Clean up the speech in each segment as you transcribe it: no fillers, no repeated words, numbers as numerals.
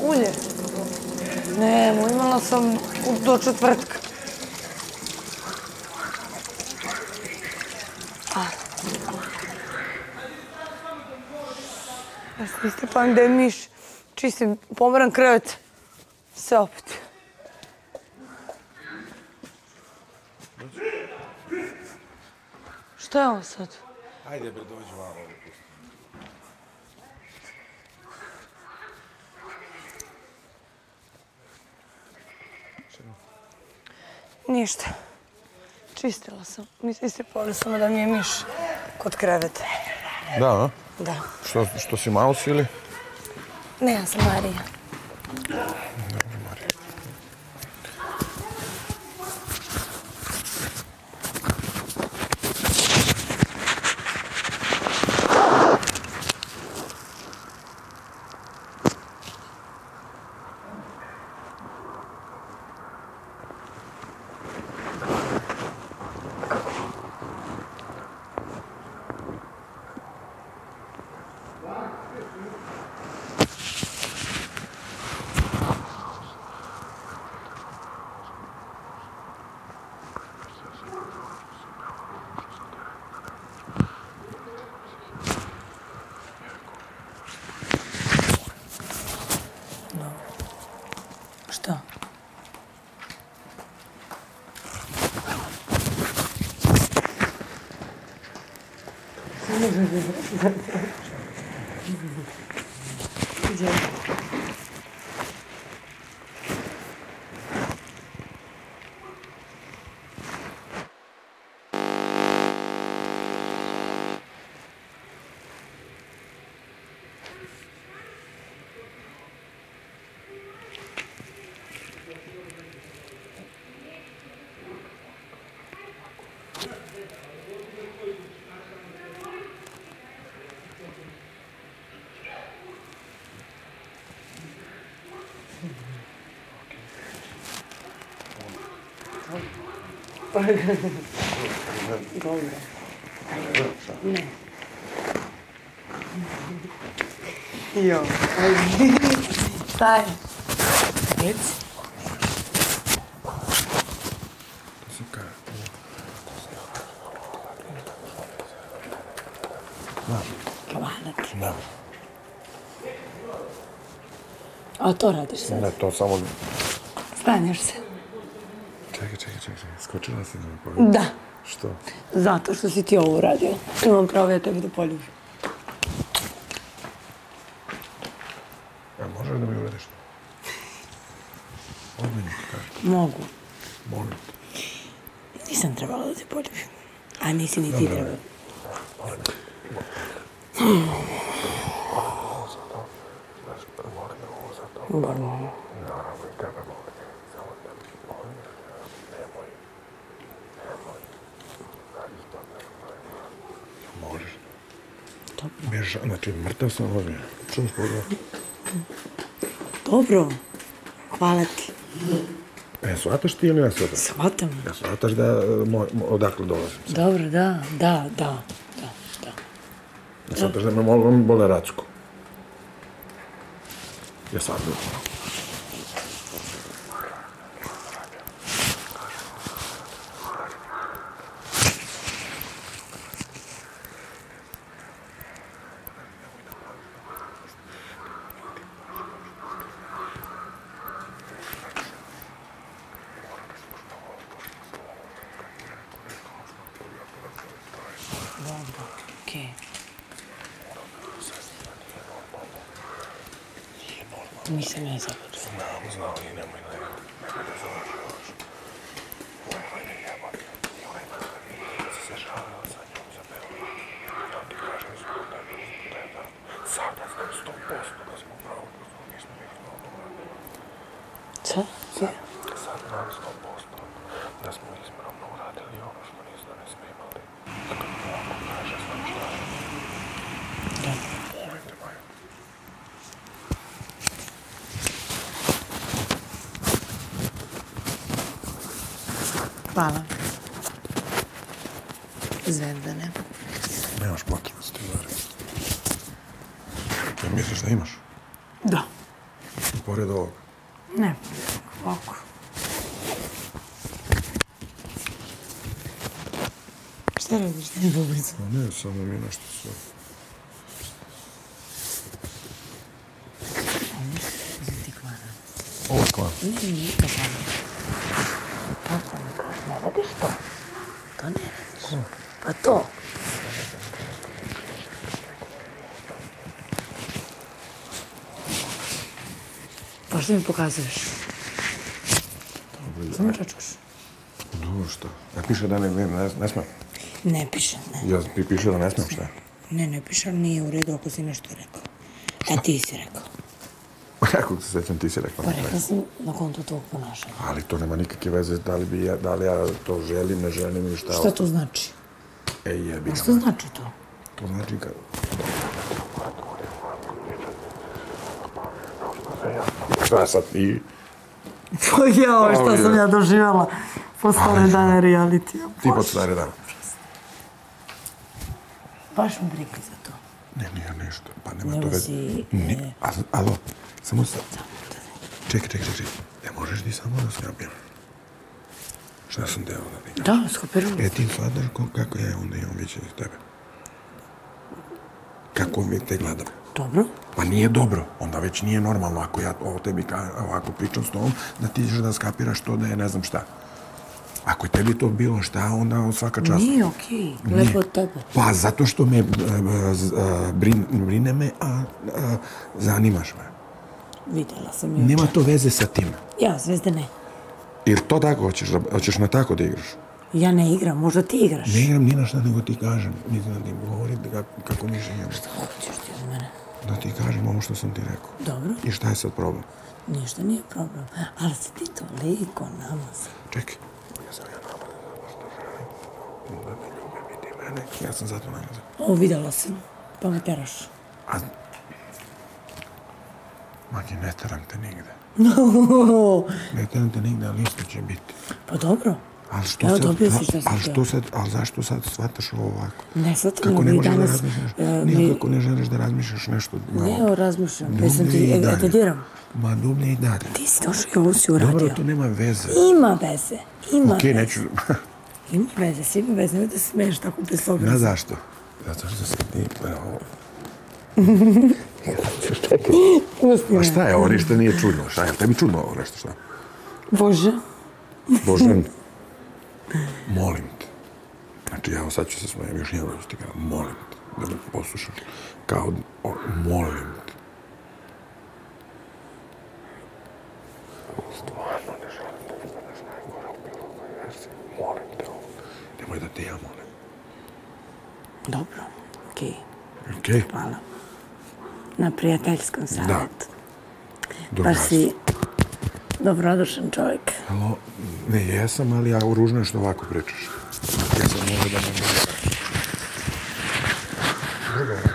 Ulje? Nemo, imala sam do četvrtka. Stipan, gde je miš? Čistim, pomeram krevet. Sve opet. Šta je ovo sad? Ajde bre, dođi malo. Ništa. Čistila sam. Isipala samo da mi je miš kod kreveta. Da, a? Da. Što si Maus ili? Ne, ja sam Marija. Dobro, Marija. Šta? Dobro. Ne. Jo. Šta je? Reci. Hvala ti. Da. A to radiš sad? Ne, to samo... Stanješ se. Čekaj. Skočila si na me poljubi? Da. Što? Zato što si ti ovo uradio. Imam pravo ja tebi da poljubim. A možeš da mi uvedeš to? Ozbiljno ti kažem. Mogu. Molim te. Nisam trebala da te poljubim. A nisi ni ti trebala. Molim te. Molim me ovo za to. Normalno. Naravno i tebe molim. Samo da mi molim. Nemoj. Možeš. Dobro. Znači, mrtav sam ovdje. Čuš pogleda? Dobro. Hvala ti. Shvataš ti ili ja shvatam? Shvatam. Ja shvataš da odakle dolazim? Dobro, da. Ja shvataš da me bole racku? Ja sad Okej. Nisam ja završila. Znao i nemoj da zoveš još. Nemoj ne jebati. I onaj mali se žalila sa njom za Beograd. Ja ti kažem da je da. Sada znam 100% da smo pravo poznali. Mi smo bili mnogo mladi. Co? Sad znam 100% da smo ispravno uradili ono što nismo ne smijemali. Ako kaže znam šta je. Da. Molim te, Majo. Hvala. Zvezdane. Nemaš potrebe s tim, Mari. Misliš da imaš? Da. pored ovog. Ne, ovako. Šta radiš? Ti bublica. Ne, samo mi nešto sve. Ti kvara. Ovo je kvar. Nije to kvara. Kako ne radiš to? To ne radiš. Pa to. Pa što mi pokazuješ? Samo čačkaš. Dobro, šta? Ja piše da ne smem. Ne piše, ne. Ja piše da ne smem, šta? Ne piše, ali nije u redu ako si nešto rekao. A ti si rekao. Kako se sećam, ti si rekla. Pa rekla sam na kontu tvog ponašanja. Ali to nema nikakve veze da li ja to želim, ne želim ili šta. Šta to znači? Ej, jebi. A što znači to? To znači kad... Šta sad ti? Pa jao, šta sam ja doživjela po stare dane realitija. Ti pod stare dane. Baš mi briga za to. Ne, nije nešto. Pa nema to Nego veze. si... Alo, samo sad. Čekaj. Ne možeš ti samo da skapiraš. Šta sam teo da ti kažem? Da, skopirala. Ti shvataš kako ja onda imam viđenje s tebe. Kako mi te gledam. Dobro. Pa nije dobro. Onda već nije normalno ako ja o tebi ovako pričam s tobom, da ti ćeš da skapiraš to da je ne znam šta. Ako je tebi to bilo šta, onda svaka čast. Nije okej. Lepo od tebe. Pa zato što me brine me, a zanimaš me. Vidjela sam jučer. Nema to veze sa tim. Ja, Zvezde, ne. Jer to tako hoćeš me tako da igraš. Ja ne igram, možda ti igraš. Ne igram ni na šta, nego ti kažem. Nisam da ti govorim kako mi živimo. Šta hoćeš ti od mene? Da ti kažem ovo što sam ti rekao. Dobro. I šta je sad problem? Ništa nije problem. Ali si ti toliko namazan. Čekaj. Ja sam namazan zato što želim da me ljube vidi mene. Ja sam zato namazan. Ovo vidjela sam. Pa me teraš. Maki, ne teram te nigde. No. Ne teram te nigde, ali isto će biti. Pa dobro. Ali što Evo, sad, dobio si šta sam htio. ali zašto sad shvataš ovo ovako? Ne, sad Kako ne mi možeš da danas... razmišljaš? Nije kako ne želiš da razmišljaš nešto malo. Ne, evo razmišljam. Jesam ti etediram. Ma dublje i dalje. Ti si došao i ovo si uradio. Dobro, to nema veze. Ima veze. Ima Okej, veze. neću... Ima veze, svi ima veze. Nemoj da se smiješ tako bez obraza. Znaš zašto? Zato što si ti... Pusti A me. šta je ovo? Ništa nije čudno. Šta je? Tebi čudno ovo nešto, šta? Bože. Božan, molim te. Znači, ja sad ću se smijem, još jednom ću ti kada, molim te, da me poslušaš. Kao, molim te. Stvarno ne želim da izgledaš najgore u bilo kojoj verziji. Molim te ovo. Nemoj da te ja molim. Dobro, okej. Okej? Hvala. Na prijateljskom savjetu. Dobro. Baš si dobrodušan čovjek. Alo, ne jesam, ali ja ružno je što ovako pričaš. Ja sam možda da ne mogu. Druga je.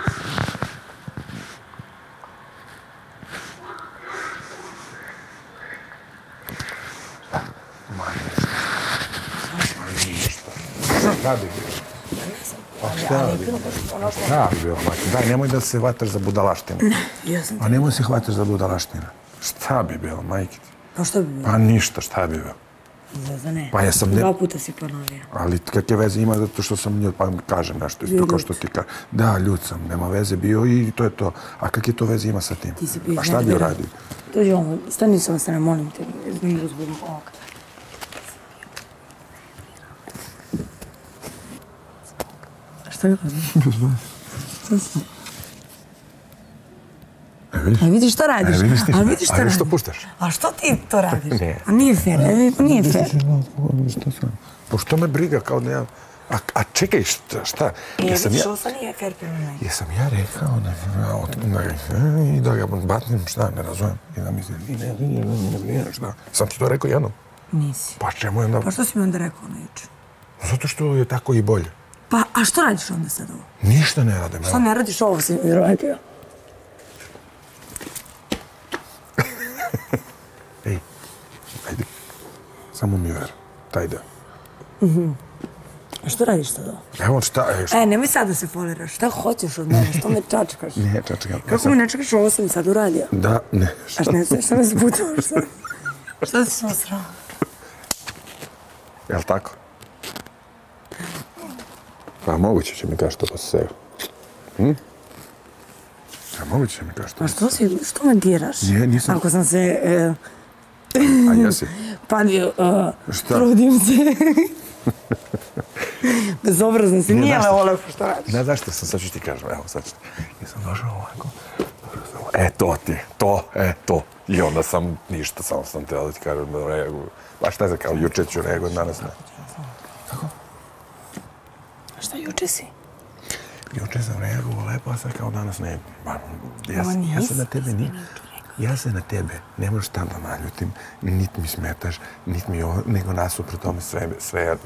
Šta bi bilo? Pa šta bi bilo? Šta bi bilo, Maki? Daj, nemoj da se hvataš za budalaštinu. Ja sam... A nemoj se hvataš za budalaštinu. Šta bi bilo, majke ti? Pa što bi bilo? Pa ništa, šta bi bilo? Zvezane. Pa jesam... Dva puta si ponovio. Ali kakve veze ima zato što sam ljud, pa kažem nešto isto kao što ti kažem. Da, ljud sam, nema veze bio i to je to. A kakve to veze ima sa tim? Ti si bio A šta bi iznerviran. uradio? Dođi ovo, stani sa strane, molim te. Da mi razbudim ovoga. Šta je radim? A vidiš što radiš? E, vidiš ti. A vidiš što A vidiš što radiš? puštaš? A što ti to radiš? Ne. A nije fair, nije fair. Šta sam? Pa što me briga kao da ja... A čekaj, šta? Vidiš, ovo sad nije fair prema meni. Jesam ja rekao i da ga batnim, šta, ne razumem. I da mislim, ne, šta. Sam ti to rekao jednom? Nisi. Pa čemu je onda... Pa što si mi onda rekao na juče? Zato što je tako i bolje. Pa, a što radiš onda sad ovo? Ništa ne radim. Što ne radiš ovo si mi radio? Ej, ajde. Samo mi ver. Taj deo. A što radiš sada? Evo šta, Nemoj sad da se foliraš. Šta hoćeš od mene? Što me čačkaš? Ne, čačkam. Kako mi ne čekaš, ovo sam sad uradio? Da, ne. A ne znaš šta me zbutavaš sad? Šta si sam srao? Jel' tako? Pa moguće će mi kaži to posle svega. A moguće će mi kaži to. A što me diraš? Nisam. Ako sam se A jesi? palio, Šta? trudim se. Bezobrazno si, nije me ovo lepo što radiš. Ne, znaš što sam, sad ću ti kažem, evo sad ću ti. Nisam došao ovako. To ti, to. I onda sam ništa, samo sam teo da ti kažem da reaguju. Pa šta je za kao, juče ću reagujem, danas ne. Kako? A šta juče si? Juče sam reagovao lepo, a sad kao danas ne. Ja se na tebe Ja se na tebe ne možeš tamo naljutim, niti mi smetaš, niti mi ovo, nego nasuprot tome sve je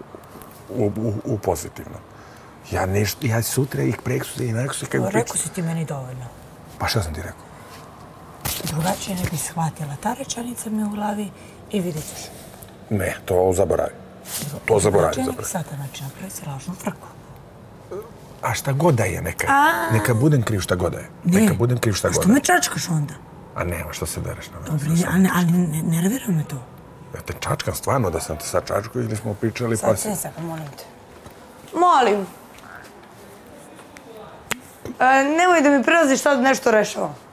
u pozitivnom. Ja sutra ih preksutra i nekako se kako pričam. Rekao si ti meni dovoljno. Pa šta sam ti rekao? Drugačije ne bi shvatila. Ta rečanica mi u glavi i vidjet ćeš. Ne, to zaboravi. To zaboravi. Sada znači napravi se lažnu frku. A šta god da je, neka budem kriv šta god da je. Neka budem kriv šta god da je. Što me čačkaš onda? A nema, što se dereš na mene? Dobro, ali nervira me to. Ja te čačkam stvarno da sam te sad čačkao ili smo pričali pa si... Sad se molim te. Molim. Nemoj da mi prelaziš sad nešto rešava.